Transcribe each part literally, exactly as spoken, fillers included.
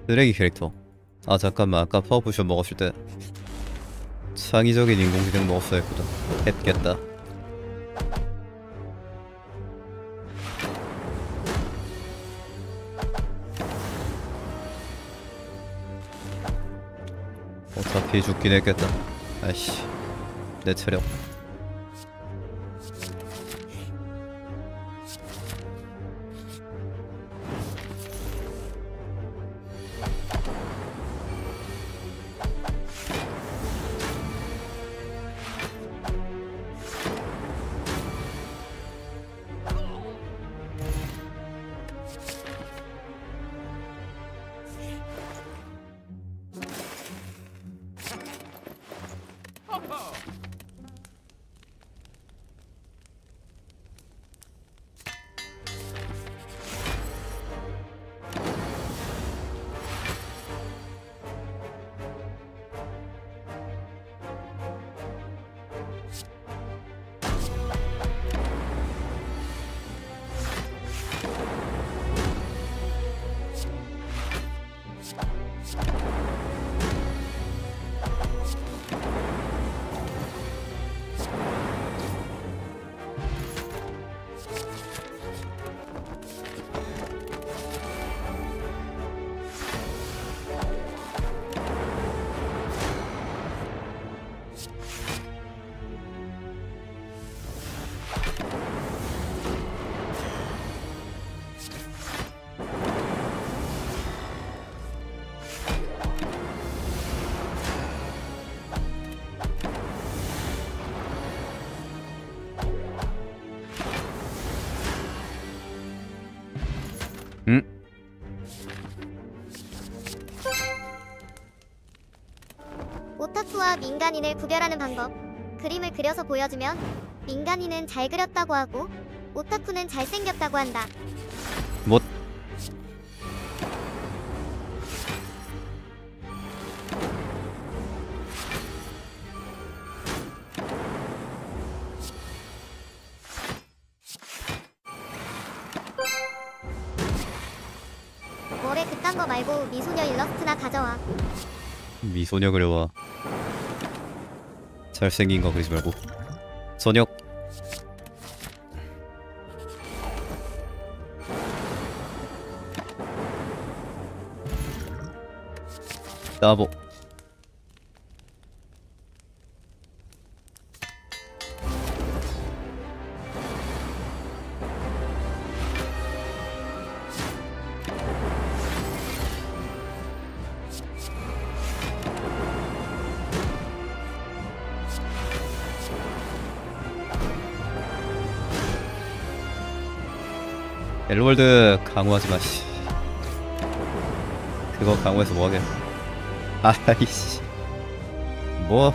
쓰레기 캐릭터. 아 잠깐만, 아까 파워포션 먹었을 때 창의적인 인공지능 먹었어야 했거든. 했겠다. 어차피 죽긴 했겠다. 아이씨, 내 체력. 응? 오타쿠와 민간인을 구별하는 방법. 그림을 그려서 보여주면 민간인은 잘 그렸다고 하고 오타쿠는 잘생겼다고 한다. 뭐? 뭐래 그딴 거 말고 미소녀 일러스트나 가져와. 미소녀 그려와. 잘생긴 거 그리지 말고. 선혁. 따보. 엘월드 강화하지마 씨. 그거 강화해서 뭐하게. 아이씨. 뭐.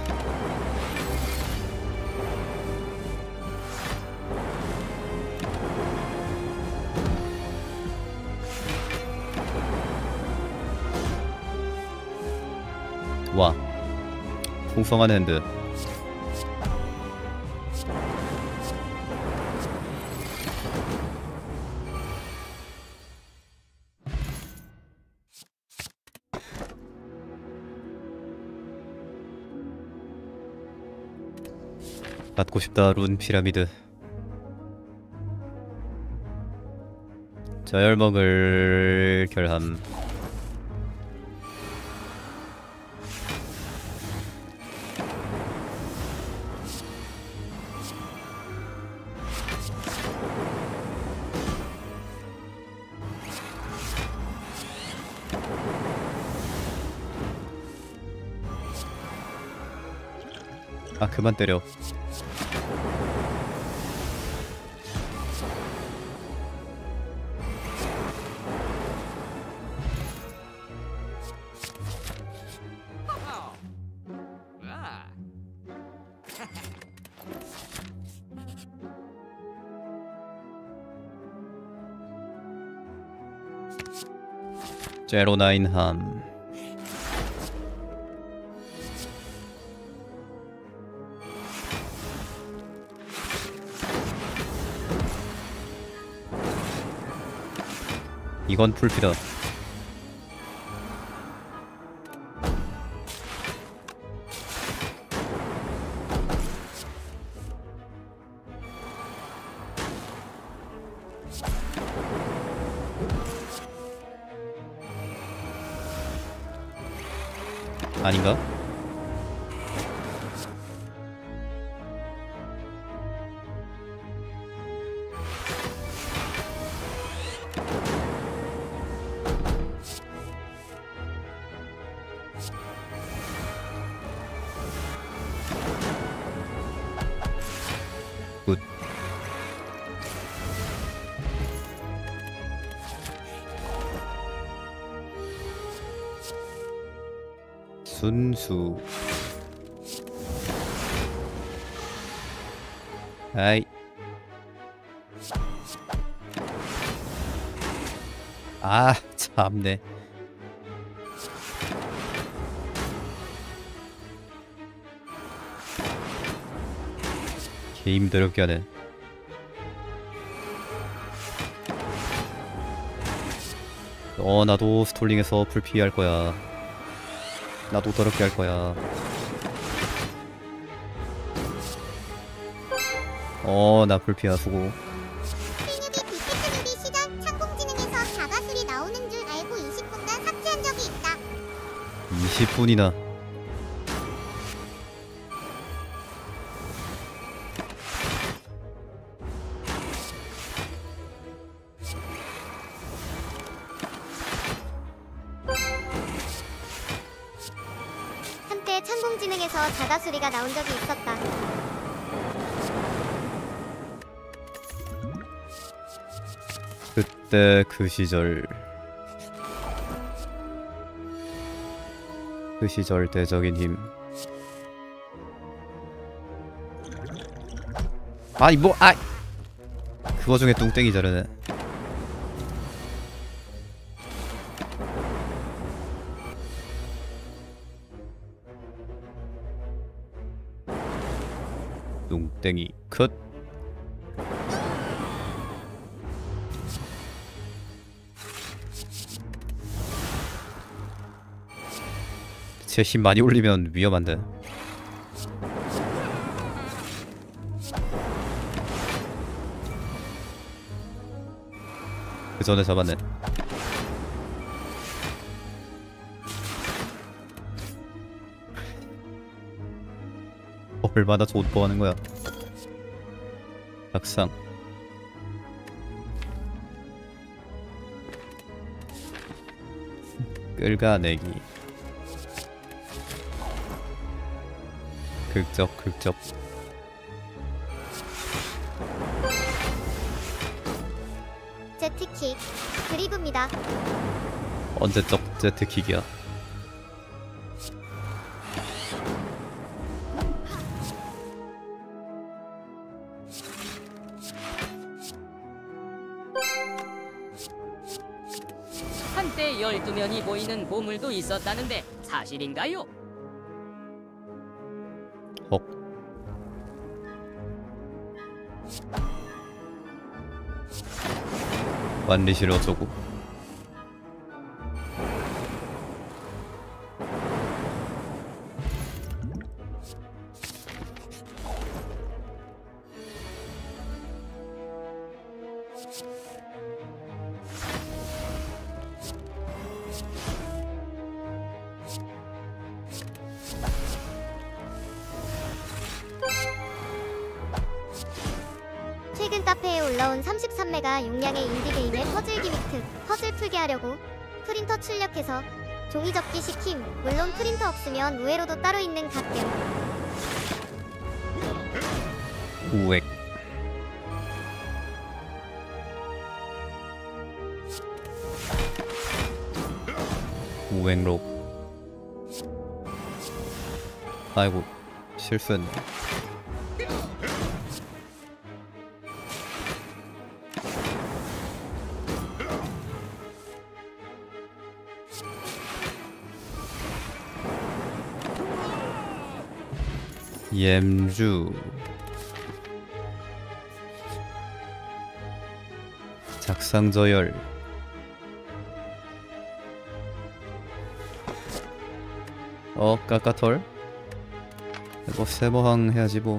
와, 풍성한 핸드. 받고 싶다. 룬 피라미드. 저열먹을 결함. 아 그만 때려. 제로나인함. 이건 풀피다. 아닌가? 굿. 순수. 아이. 아, 참네. 개 힘들게 하네. 어, 나도 스톨링에서 불피할 거야. 나도 더럽게 할 거야. 어, 나 불피야. 수고. 피누비 디스크누비 시작. 창공지능에서 자가술이 나오는 줄 알고 이십 분간 삭제한 적이 있다. 이십 분이나. 한때 창공지능에서 자가수리가 나온 적이 있었다. 그때 그 시절. 그 시절 대적인 힘. 아니 뭐 아. 그거 중에 뚱땡이 자르네. 뚱땡이 컷. 제 힘 많이 올리면 위험한데. 그 전에 잡았네. 얼마나 좋은 거 하는 거야. 작상. 끌가내기. 극적 극적. 제트킥 드리브입니다. 언제적 제트킥이야. 한때 열두 면이 보이는 보물도 있었다는데 사실인가요? 헉. 완리실 어쩌고. 최근 카페에 올라온 삼십삼 메가 용량의 인디게임의 퍼즐 기믹트. 퍼즐 풀게 하려고 프린터 출력해서 종이 접기 시킴. 물론 프린터 없으면 우회로도 따로 있는 갓겜. 우엑. 우엑록. 아이고 실수했네. 옌주. 작상저열. 어 까까털. 이거 세모항 해야지 뭐.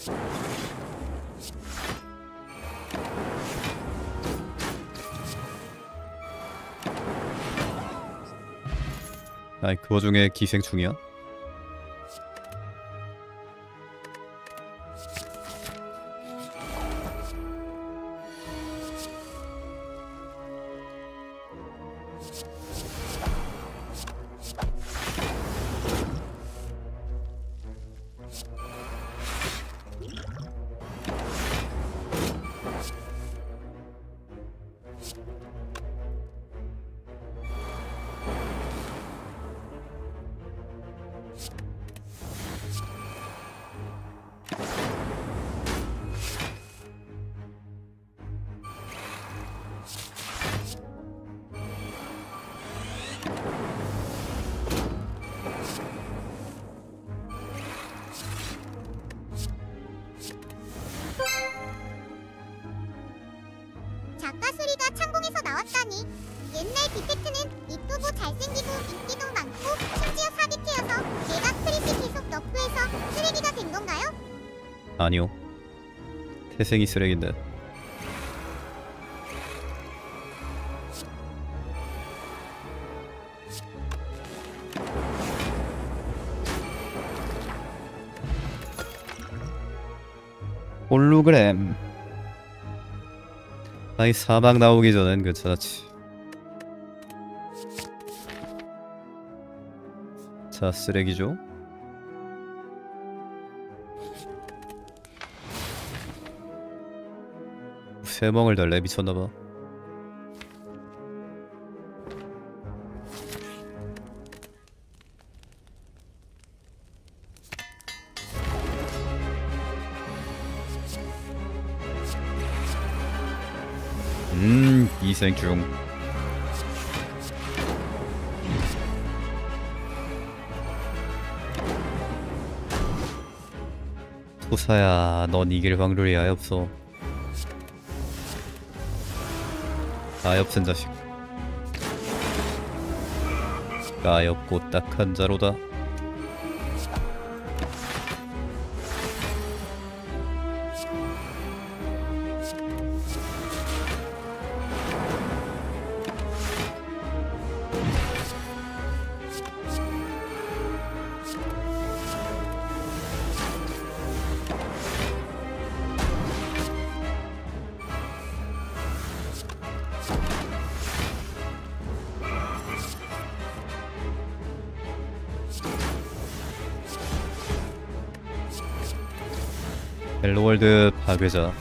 아이 그 와중에 기생충이야? 작가 수리가 창공에서 나왔다니. 옛날 디펙트는 이쁘고 잘생기고 인기도 많고 심지어 사기캐여서 얘가 프리시 계속 넣고 해서 쓰레기가 된 건가요? 아니요. 태생이 쓰레기인데. 홀로그램. 아이 사막 나오기 전엔 괜찮았지. 자 쓰레기죠. 세 멍을 달래 미쳤나봐. 음 기생충. 토사야 넌 이길 확률이 아예 없어. 가엾은 자식. 가엾고 딱한 자로다. 헬로월드 파괴자.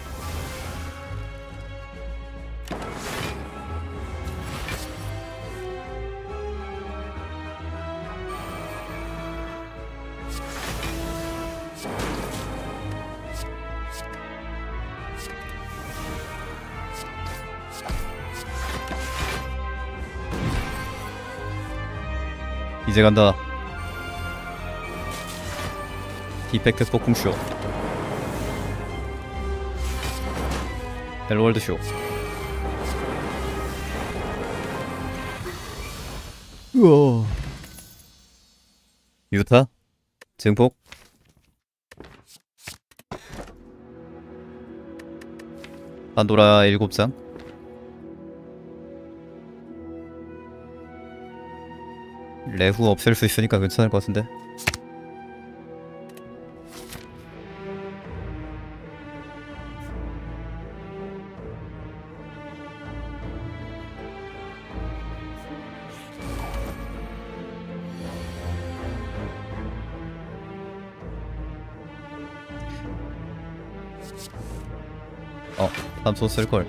이제 간다. 디펙트 폭풍쇼. 헬로월드 쇼. 우와. 유타 증폭. 판도라 일곱 장. 레후 없앨 수 있으니까 괜찮을 것 같은데. 어, 탐소 쓸걸.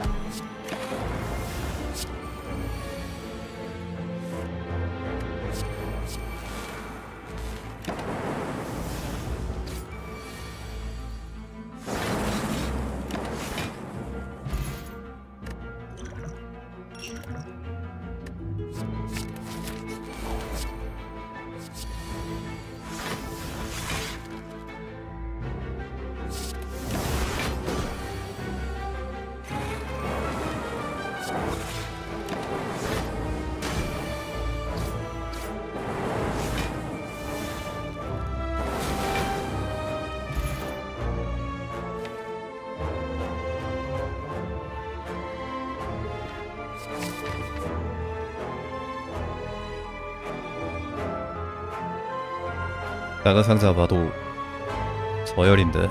작은 상자 봐도 저열인데.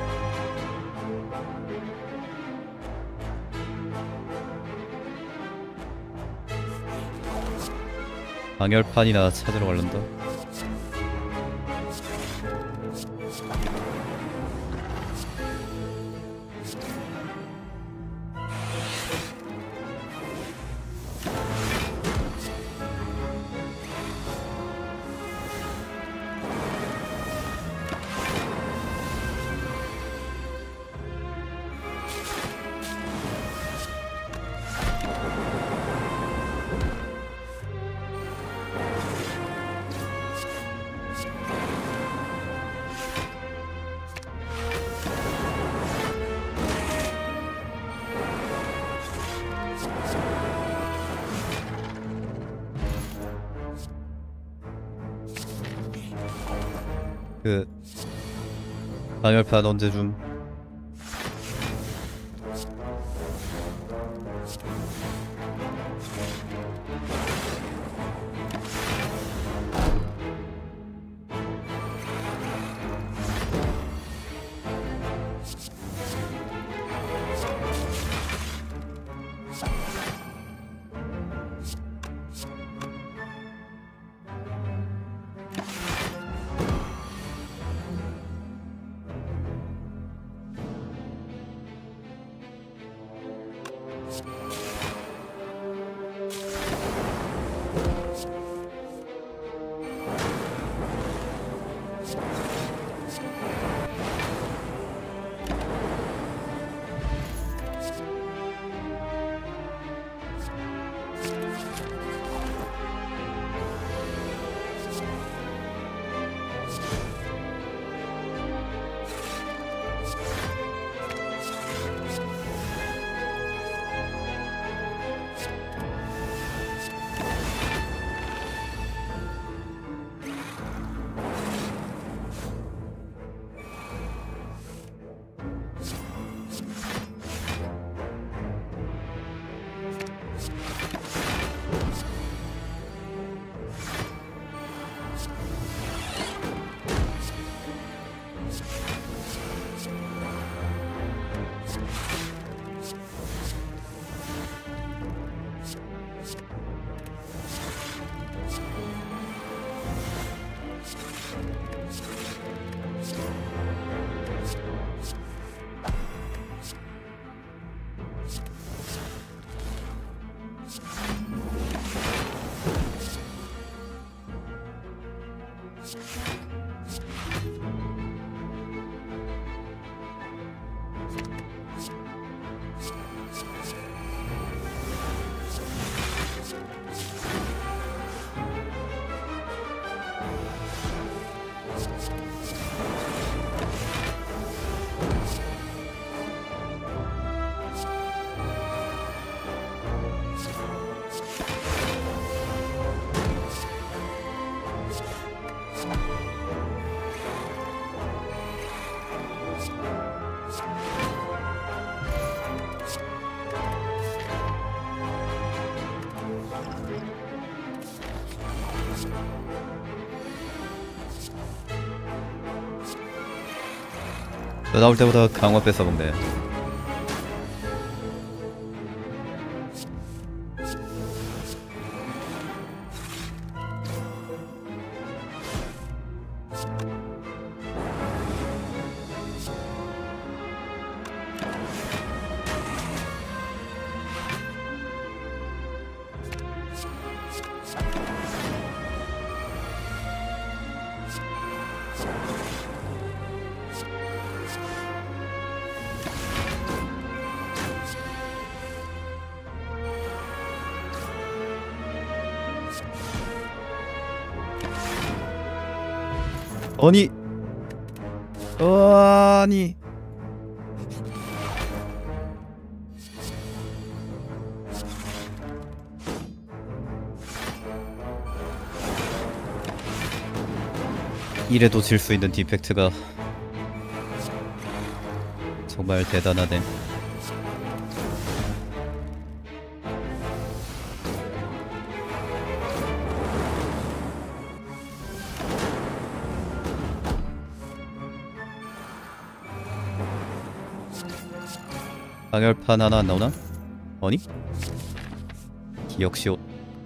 방열판이나 찾으러 갈란다. 그 방열판 언제 줌? 너 나올 때보다 강화 뺏어먹네. 아니, 아니. 이래도 질 수 있는 디펙트가 정말 대단하네. 방열판 하나 안 나오나? 아니? 기억시옷.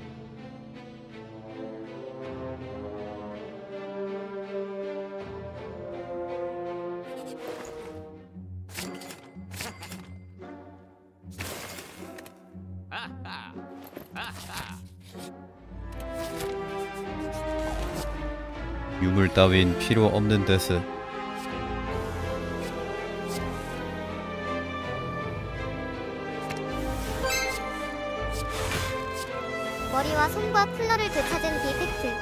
유물 따윈 필요 없는 데스. 머리와 손과 쿨러를 되찾은 디펙트.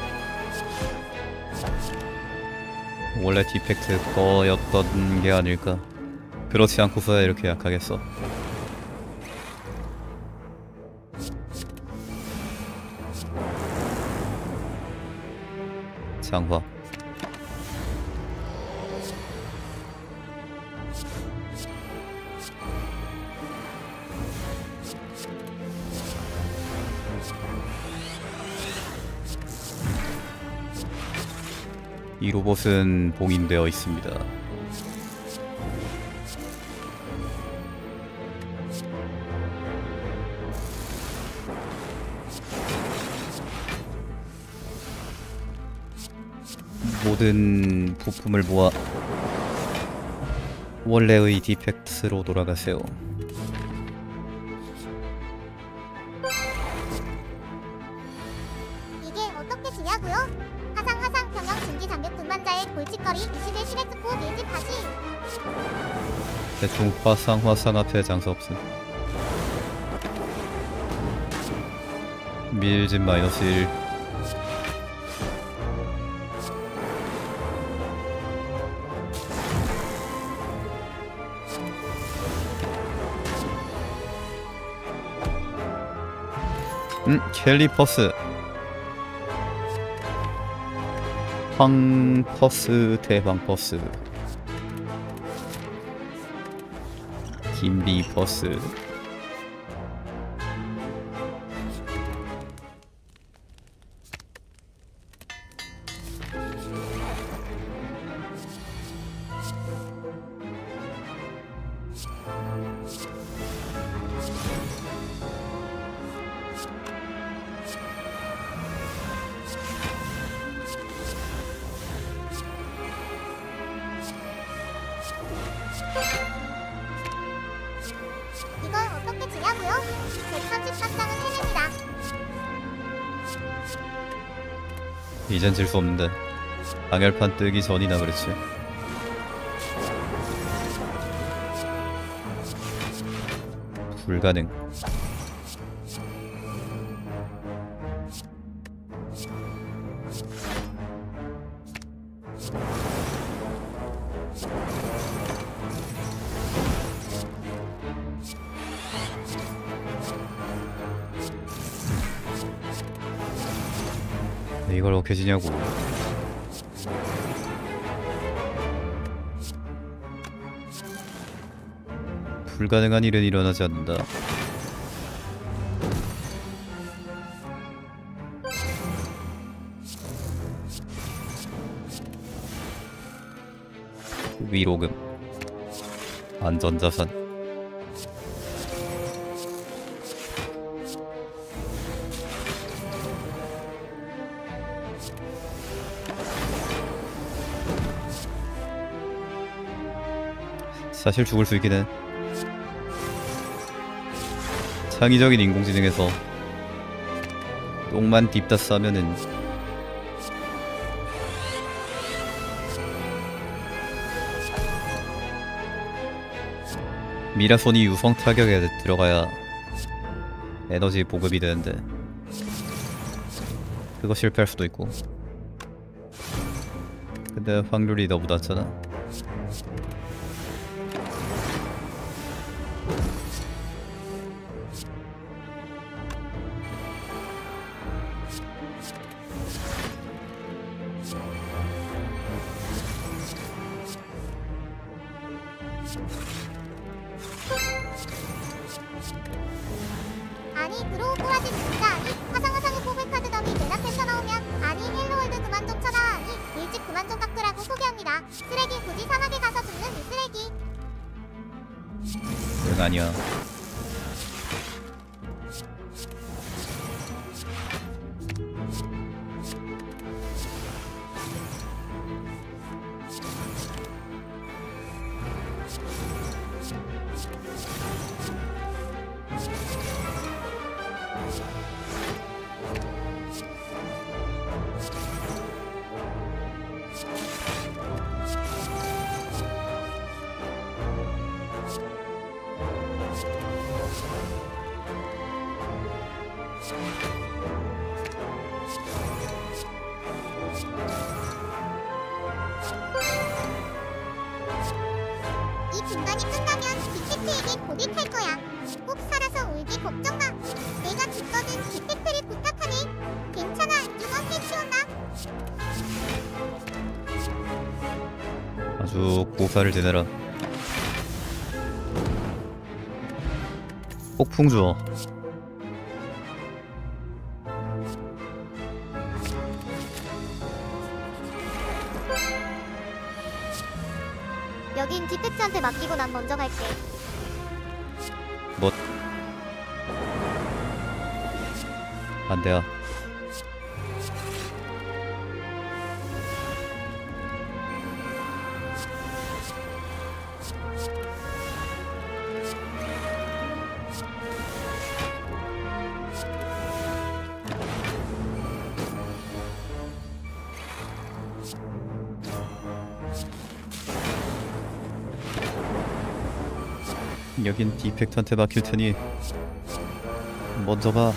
원래 디펙트 거였던 게 아닐까. 그렇지 않고서야 이렇게 약하겠어. 장화. 이 로봇은 봉인되어 있습니다. 모든 부품을 모아 원래의 디펙트로 돌아가세요. 이게 어떻게 지냐고요? 하상 하상 경영 중기 장벽 군만자의 골칫거리 시대 시레스포 밀집 다시. 대충 화상 화상 앞에 장사 없음. 밀집 마이너스 일. 음, 캘리퍼스. 황퍼스 대방퍼스. 김리퍼스. 이걸 어떻게 지냐고요? 백삼십삼 장은 해냅니다. 이젠 질 수 없는데. 방열판 뜨기 전이나 그렇지. 불가능. 이걸 어떻게 지냐고. 불가능한 일은 일어나지 않는다. 위로금. 안전자산. 사실 죽을 수 있긴 해. 창의적인 인공지능에서 똥만 딥다 싸면은 미라손이 유성 타격에 들어가야 에너지 보급이 되는데 그거 실패할 수도 있고. 근데 확률이 너무 낮잖아. 아니 드로우 꼬라지 진짜 아니 화상화상의 포글 카드 더미 내나 펜터 나오면 아니 헬로월드 그만 좀 쳐라 아니 일찍 그만 좀 깎으라고 소개합니다. 쓰레기 굳이 사막에 가서 죽는 이 쓰레기. 응 아니야. 이 분반이 끝나면 빅팩트에게 고백할 거야. 꼭 살아서 울기 걱정 마. 내가 죽거든 빅팩트를 부탁하네. 괜찮아 안중원 해치웠나? 아주 고사를 지내라. 폭풍 주어. 여긴 빅팩트한테 맡기고 난 먼저 갈게. 뭐 반대야. 여긴 디펙트한테 맡길 테니 먼저 가.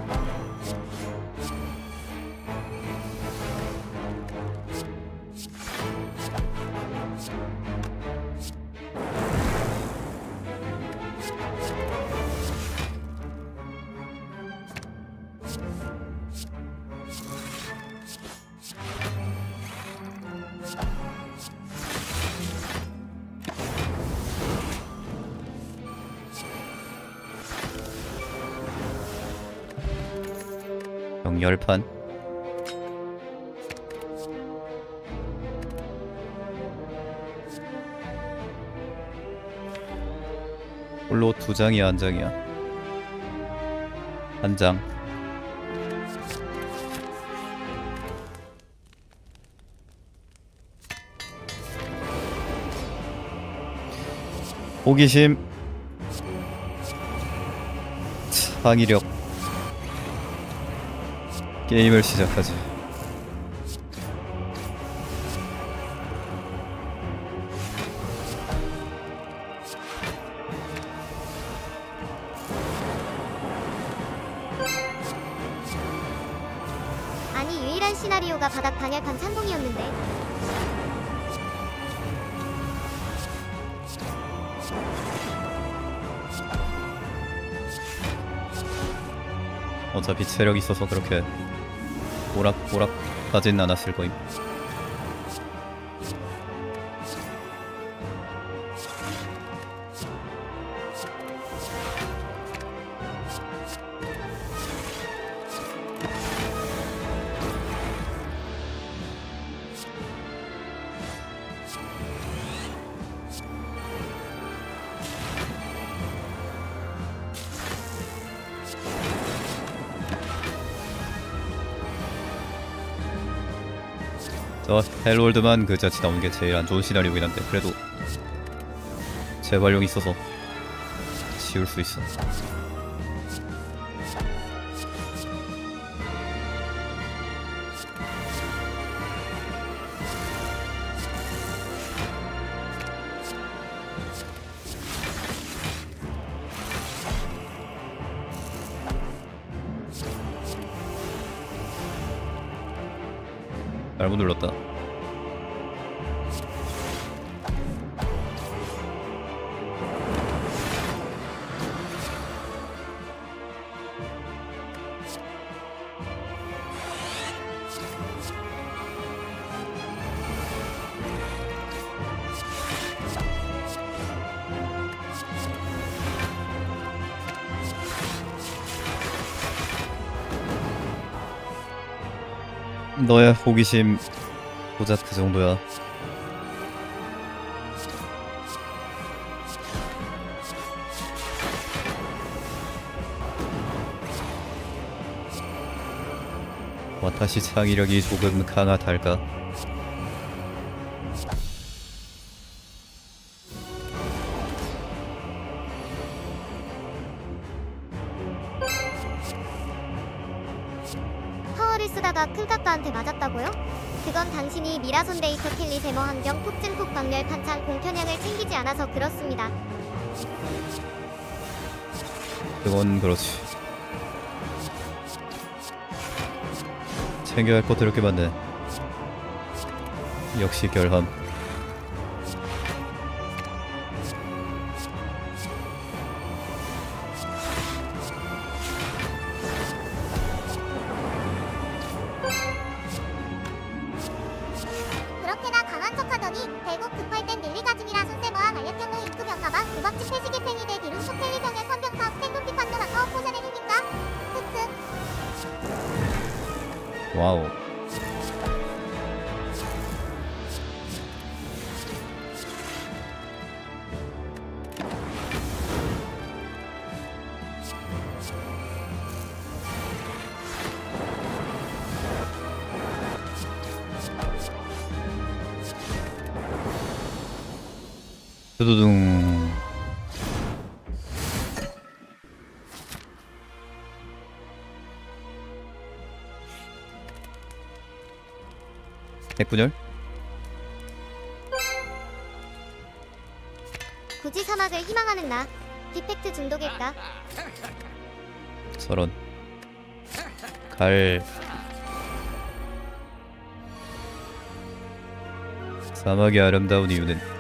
열판. 홀로 두 장이야 한 장이야? 한 장. 호기심, 창의력. 게임을 시작하지. 아니 유일한 시나리오가 바닥 단열판 찬동이었는데. 어차피 체력 있어서 그렇게 오락오락 하진 않았을 거임. 저 헬월드만 그 자체 나온 게 제일 안 좋은 시나리오긴 한데 그래도 재활용이 있어서 지울 수 있어. 잘못 눌렀다. 너의 호기심 고작 그 정도야. 와타시 창의력이 조금 강하달까? 파워를 쓰다가 클각가한테 맞았다고요? 그건 당신이 미라손 데이터 켈리 세머 환경 폭증폭 박멸 판창 공편량을 챙기지 않아서 그렇습니다. 그건 그렇지. 챙겨야 할 것들 이렇게 많네. 역시 결함. 그렇게나 강한 척하더니 대국 급할 땐 릴리가즘이라 손세모와 간략경로 인크병가봐 우박집 회식의 팽이대 디룬 소텔리병의 선병사 스탠돈 피칸도 나카오 포션의 힘인가? 흑흑. 와우. 두두둥. 핵분열? 굳이 사막을 희망하는 나 디펙트 중독일까? 서런. 갈. 사막이 아름다운 이유는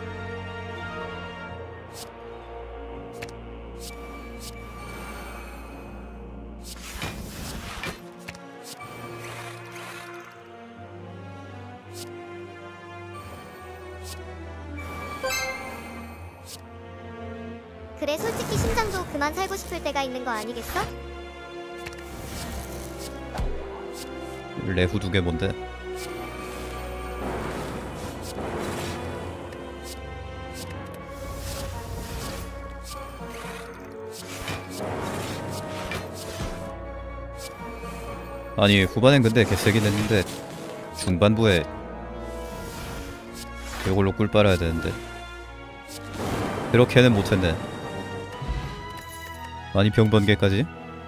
그래 솔직히 심장도 그만 살고 싶을 때가 있는 거 아니겠어? 레후 두 개 뭔데? 아니 후반엔 근데 개세긴 했는데 중반부에 이걸로 꿀 빨아야 되는데 그렇게는 못했네. 아니 병번개까지?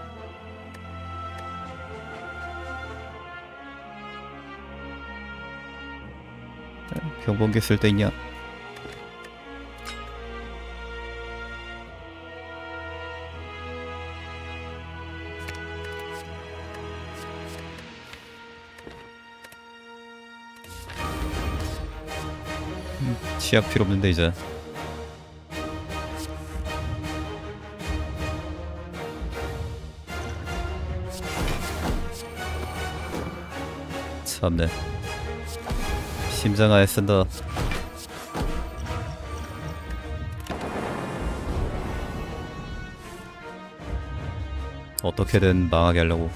병번개 쓸 때 있냐? 음, 치약 필요 없는데 이제. 참네. 심장 아예 쓴다. 어떻게든 망하게 하려고.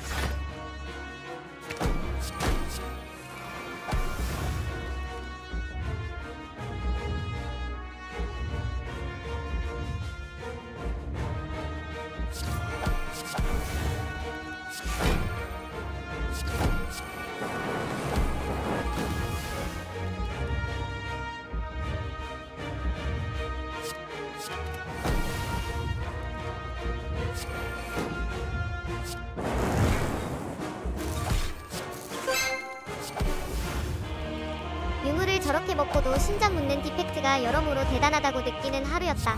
유물을 저렇게 먹고도 심장 묻는 디펙트가 여러모로 대단하다고 느끼는 하루였다.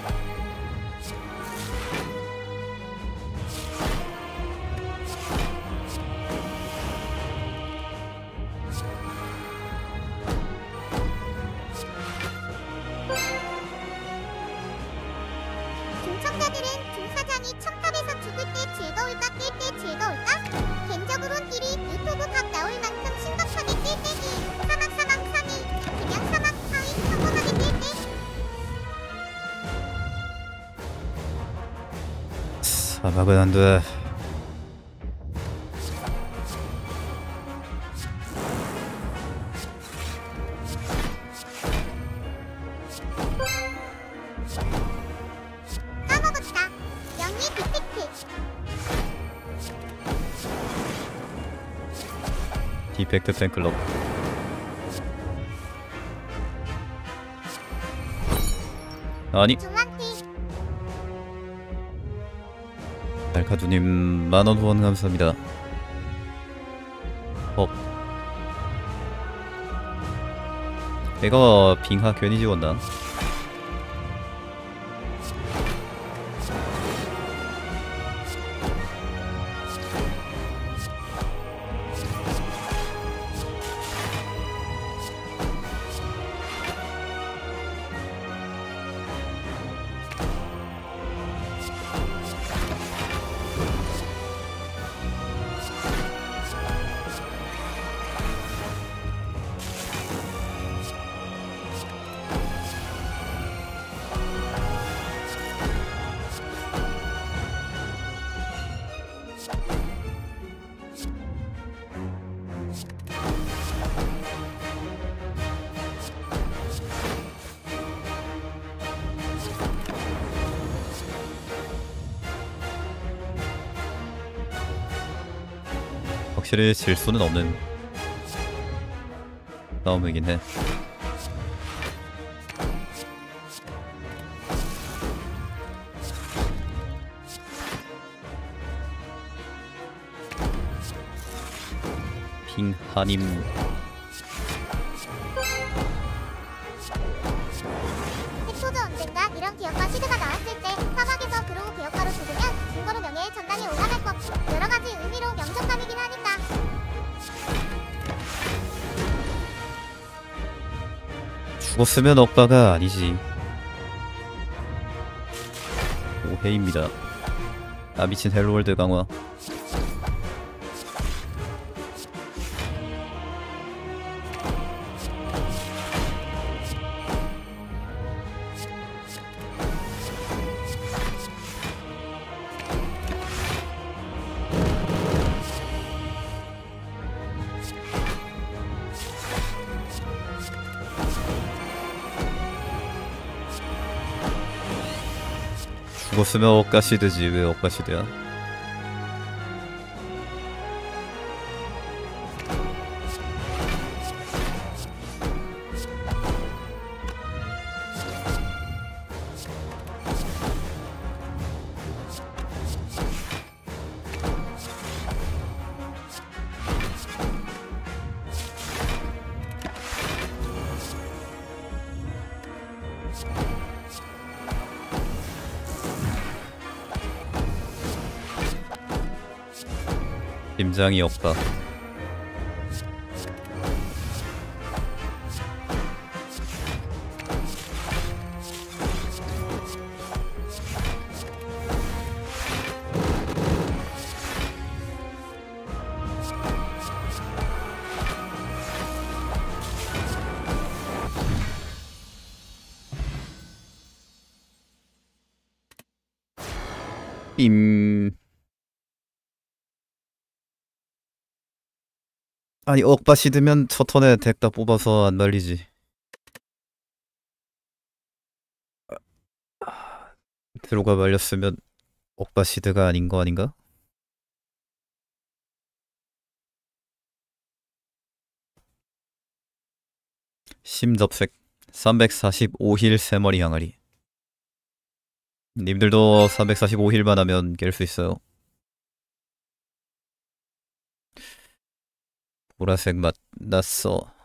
중청자들은 중사장이 첨탑에서 죽을 때 즐거울까 깰 때 즐거울까? 개인적으론 딜이 유튜브 각 나올 만큼 신박하게 깰 때니 사막 사막 삼 위 그냥 사막 사 위 평범하게 깰 때. 사막은 안 돼. 까먹었다. 영리 디텍트. 디펙트 팬클럽. 아니, 중앙티 알카두님 만원 후원 감사합니다. 어, 내가 빙하 괜히 지웠나? 확실히 질 수는 없는 싸움이긴 해. 빙하님 헥토즈 언젠가 이런 기업과 시드가 나왔을 때 사막에서 그로우 개혁가로 죽으면 증거로 명예의 전당에 올라갈 법. 여러 가지 의미로 명성감이긴 하니까. 죽었으면 억바가 아니지. 오해입니다. 아 미친 헬로월드 강화. 죽었으면 억가시드지. 왜 억가시드야? 심장이 없다. 임... 아니 억바시드면 첫 턴에 덱 다 뽑아서 안 말리지. 드로가 말렸으면 억바시드가 아닌 거 아닌가? 심접색 삼백사십오 힐 세 마리 항아리. 님들도 삼백사십오 힐만 하면 깰 수 있어요. 보라색 맛 났어.